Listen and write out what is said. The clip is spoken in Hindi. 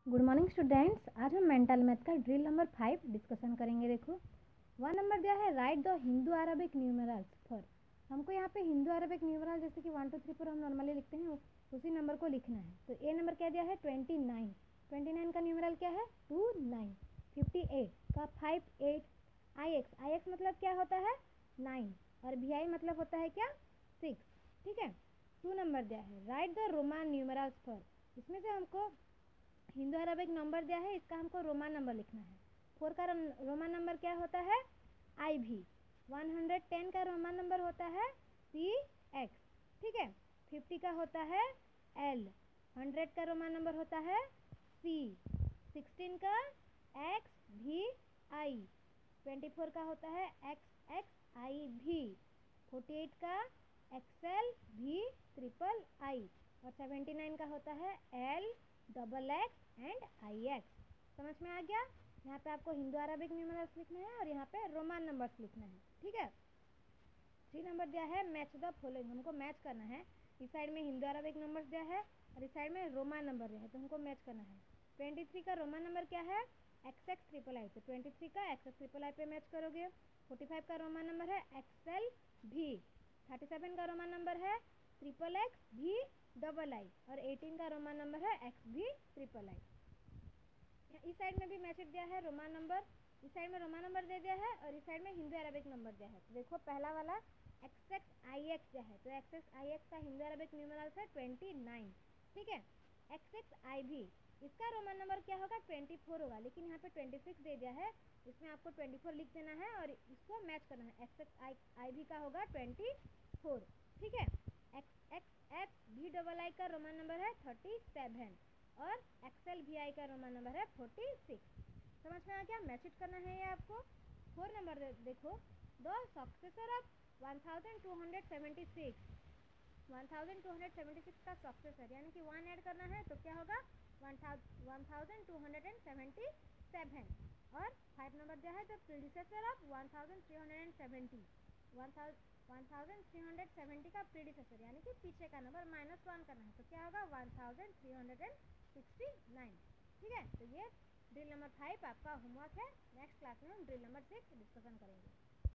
Good morning students. आज हम मेंटल मैथ का ड्रिल नंबर 5 डिस्कशन करेंगे। देखो 1 नंबर दिया है, write the Hindu Arabic numerals for. हमको यहाँ पे हिंदू अरबिक न्यूमरल जैसे कि 1 2 3 4 हम नॉर्मली लिखते हैं उसी नंबर को लिखना है। तो ए नंबर क्या दिया है 29। 29 का न्यूमरल क्या है 29। 58 का 58। आई एक्स मतलब क्या होता है 9 और भी आई मतलब होता है क्या 6। ठीक है। 2 नंबर दिया है, write the Roman numerals for. इसमें से हमको हिंदू अरबिक नंबर दिया है, इसका हमको रोमान नंबर लिखना है। 4 का रोमान नंबर क्या होता है आई भी। 110 का रोमान नंबर होता है सी एक्स। ठीक है। 50 का होता है एल। 100 का रोमान नंबर होता है सी। 16 का एक्स भी आई। 24 का होता है एक्स एक्स आई भी। 48 का एक्सएल भी ट्रिपल आई। और 79 का होता है L double X and I X. समझ में आ गया। यहाँ पे आपको हिंदू अरबिक न्यूमरल्स लिखना है और यहाँ पे रोमान नंबर्स लिखना है। ठीक है। 3 नंबर दिया है, मैच द फॉलोइंग। हमको मैच करना है। इस साइड में हिंदू अरबिक नंबर्स दिया है और इस साइड में रोमान नंबर दिया है, तो हमको मैच करना है। 23 का रोमान नंबर क्या है एक्स एक्स ट्रिपल आई, तो 23 का एक्स एक्स ट्रिपल आई पे मैच करोगे। 45 का रोमान नंबर है एक्सएल भी। 37 का रोमान नंबर है ट्रिपल एक्स भी डबल आई और 18 का रोमान नंबर है एक्स भी ट्रिपल आई। इस साइड में भी मैसेज दिया है रोमान नंबर, इस साइड में रोमान नंबर दे दिया है और इस साइड में हिंदू अरबिक नंबर दिया है। तो देखो पहला वाला एक्स एक्स आई एक्स दिया है, तो एक्स एक्स आई एक्स का हिंदू अरबिक न्यूमरल्स है 29। ठीक है। एक्स एक्स आई भी, इसका रोमान नंबर क्या होगा 24 होगा, लेकिन यहाँ पे 26 दे दिया है, इसमें आपको 24 लिख देना है और इसको मैच करना है। एक्स एक्स आई भी का होगा 24। ठीक है। एक्स एक्स एक्स भी डबल आई का रोमान नंबर है 37 और एक्सएल भी आई का रोमान नंबर है 46। समझ में आ गया। मैसेज करना है ये आपको। 4 नंबर देखो, द सक्सेसर ऑफ 1276। 1276 का सक्सेसर यानी कि 1 ऐड करना है तो क्या होगा 1277। और 5 नंबर दिया है, द प्रीडिसेसर ऑफ 1370। 1370 का प्रीडिसेसर यानी कि पीछे का नंबर -1 करना है, तो क्या होगा 1369। ठीक है। तो ये ड्रिल नंबर 5 आपका होमवर्क है। नेक्स्ट क्लास में हम ड्रिल नंबर 6 डिस्कशन करेंगे।